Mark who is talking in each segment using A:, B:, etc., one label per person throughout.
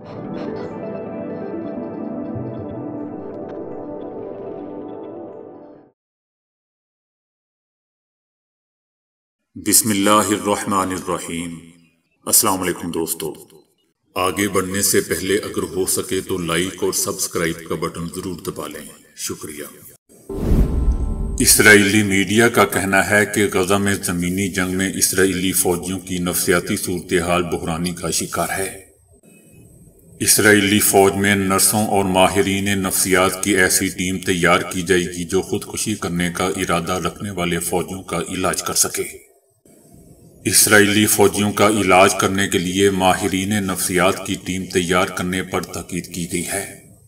A: بسم اللہ الرحمن الرحیم۔ السلام علیکم دوستو، آگے بڑھنے سے پہلے اگر ہو سکے تو لائک اور سبسکرائب کا بٹن ضرور دبا لیں، شکریہ۔ اسرائیلی میڈیا کا کہنا ہے کہ غزہ میں زمینی جنگ میں اسرائیلی فوجیوں کی نفسیاتی صورتحال بحرانی کا شکار ہے۔ اسرائیلی فوج میں نرسوں اور ماہرین نفسیات کی ایسی ٹیم تیار کی جائے گی جو خودکشی کرنے کا ارادہ رکھنے والے فوجیوں کا علاج کر سکے۔ اسرائیلی فوجیوں کا علاج کرنے کے لیے ماہرین نفسیات کی ٹیم تیار کرنے پر تاکید کی گئی ہے۔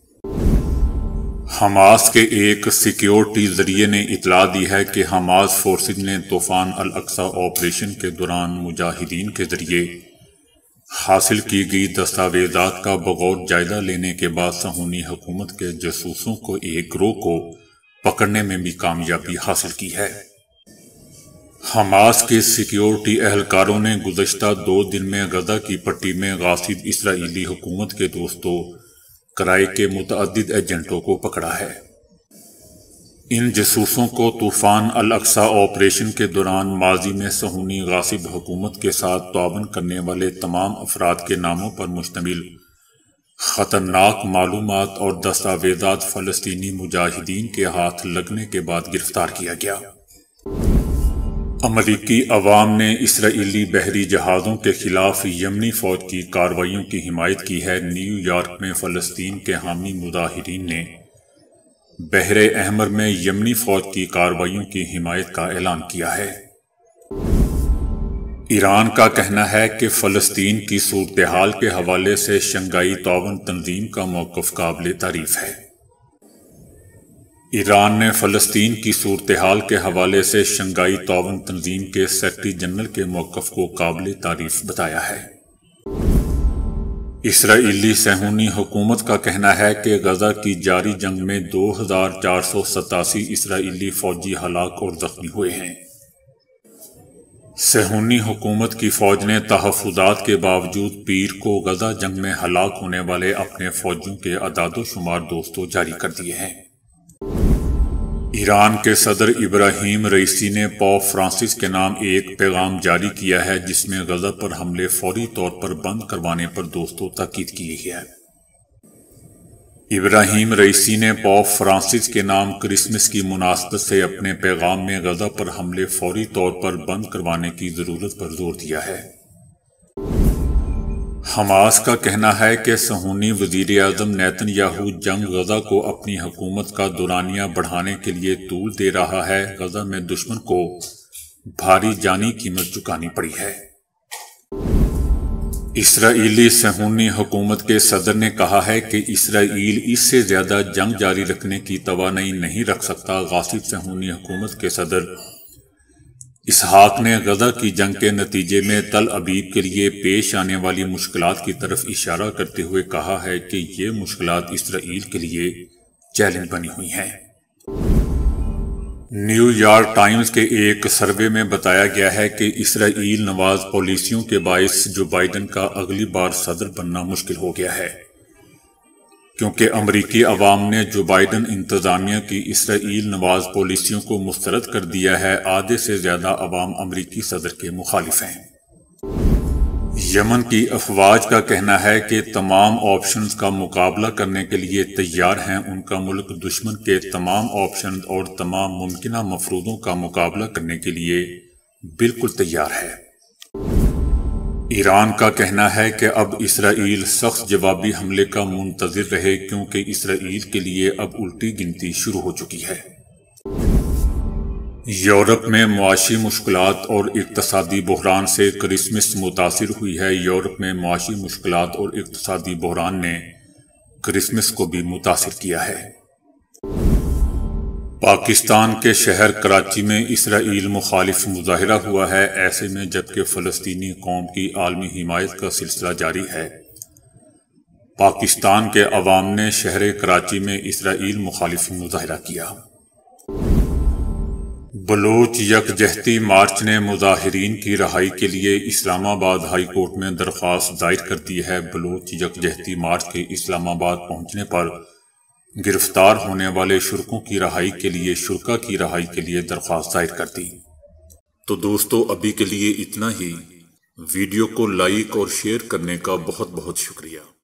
A: حماس کے ایک سیکیورٹی ذریعے نے اطلاع دی ہے کہ حماس فورسز نے طوفان الاقصی آپریشن کے دوران مجاہدین کے ذریعے حاصل کی گئی دستاویزات کا بغور جائزہ لینے کے بعد صہیونی حکومت کے جاسوسوں کو ایک گروہ کو پکڑنے میں بھی کامیابی حاصل کی ہے۔ حماس کے سیکیورٹی اہلکاروں نے گزشتہ 2 دن میں غزہ کی پٹی میں غاصب اسرائیلی حکومت کے دوستوں کرائے کے متعدد ایجنٹوں کو پکڑا ہے۔ ان جاسوسوں کو طوفان الاقصی آپریشن کے دوران ماضی میں صہیونی غاصب حکومت کے ساتھ تعاون کرنے والے تمام افراد کے ناموں پر مشتمل خطرناک معلومات اور دستاویزات فلسطینی مجاہدین کے ہاتھ لگنے کے بعد گرفتار کیا گیا۔ امریکی عوام نے اسرائیلی بحری جہازوں کے خلاف یمنی فوج کی کارروائیوں کی حمایت کی ہے۔ نیو یارک میں فلسطین کے حامی مظاہرین نے بحر احمر میں یمنی فوج کی کارروائیوں کی حمایت کا اعلان کیا ہے۔ ایران کا کہنا ہے کہ فلسطین کی صورتحال کے حوالے سے شنگھائی تعاون تنظیم کا موقف قابل تعریف ہے۔ ایران نے فلسطین کی صورتحال کے حوالے سے شنگھائی تعاون تنظیم کے سیکرٹری جنرل کے موقف کو قابل تعریف بتایا ہے۔ اسرائیلی صہیونی حکومت کا کہنا ہے کہ غزہ کی جاری جنگ میں 2487 اسرائیلی فوجی ہلاک اور زخمی ہوئے ہیں۔ صہیونی حکومت کی فوج نے تحفظات کے باوجود پیر کو غزہ جنگ میں ہلاک ہونے والے اپنے فوجیوں کے اعداد و شمار دوستوں جاری کر دیے ہیں۔ ایران کے صدر ابراہیم رئیسی نے پوپ فرانسس کے نام ایک پیغام جاری کیا ہے جس میں غزہ پر حملے فوری طور پر بند کروانے پر دوستوں تاکید کی ہے۔ ابراہیم رئیسی نے پوپ فرانسس کے نام کرسمس کی مناسبت سے اپنے پیغام میں غزہ پر حملے فوری طور پر بند کروانے کی ضرورت پر زور دیا ہے۔ حماس کا کہنا ہے کہ صہیونی وزیر اعظم نیتن یاہو جنگ غزہ کو اپنی حکومت کا دورانیہ بڑھانے کے لیے طول دے رہا ہے۔ غزہ میں دشمن کو بھاری جانی قیمت چکانی پڑی ہے۔ اسرائیلی صہیونی حکومت کے صدر نے کہا ہے کہ اسرائیل اس سے زیادہ جنگ جاری رکھنے کی توانائی نہیں رکھ سکتا۔ غاصب صہیونی حکومت کے صدر اسحاق نے غزہ کی جنگ کے نتیجے میں تل ابیب کے لیے پیش آنے والی مشکلات کی طرف اشارہ کرتے ہوئے کہا ہے کہ یہ مشکلات اسرائیل کے لیے چیلنج بنی ہوئی ہیں۔ نیو یارک ٹائمز کے ایک سروے میں بتایا گیا ہے کہ اسرائیل نواز پالیسیوں کے باعث جو بائیڈن کا اگلی بار صدر بننا مشکل ہو گیا ہے، کیونکہ امریکی عوام نے جو بائیڈن انتظامیہ کی اسرائیل نواز پالیسیوں کو مسترد کر دیا ہے۔ آدھے سے زیادہ عوام امریکی صدر کے مخالف ہیں۔ یمن کی افواج کا کہنا ہے کہ تمام آپشنز کا مقابلہ کرنے کے لیے تیار ہیں۔ ان کا ملک دشمن کے تمام آپشنز اور تمام ممکنہ مفروضوں کا مقابلہ کرنے کے لیے بالکل تیار ہے۔ ایران کا کہنا ہے کہ اب اسرائیل سخت جوابی حملے کا منتظر رہے کیونکہ اسرائیل کے لیے اب الٹی گنتی شروع ہو چکی ہے۔ یورپ میں معاشی مشکلات اور اقتصادی بحران سے کرسمس متاثر ہوئی ہے۔ یورپ میں معاشی مشکلات اور اقتصادی بحران نے کرسمس کو بھی متاثر کیا ہے۔ پاکستان کے شہر کراچی میں اسرائیل مخالف مظاہرہ ہوا ہے۔ ایسے میں جبکہ فلسطینی قوم کی عالمی حمایت کا سلسلہ جاری ہے، پاکستان کے عوام نے شہر کراچی میں اسرائیل مخالف مظاہرہ کیا۔ بلوچ یکجہتی مارچ نے مظاہرین کی رہائی کے لیے اسلام آباد ہائی کورٹ میں درخواست دائر کر دی ہے۔ بلوچ یکجہتی مارچ کے اسلام آباد پہنچنے پر گرفتار ہونے والے شرکوں کی رہائی کے لیے شرکا کی رہائی کے لیے درخواست دائر کر دی۔ تو دوستو ابھی کے لیے اتنا ہی۔ ویڈیو کو لائک اور شیئر کرنے کا بہت بہت شکریہ۔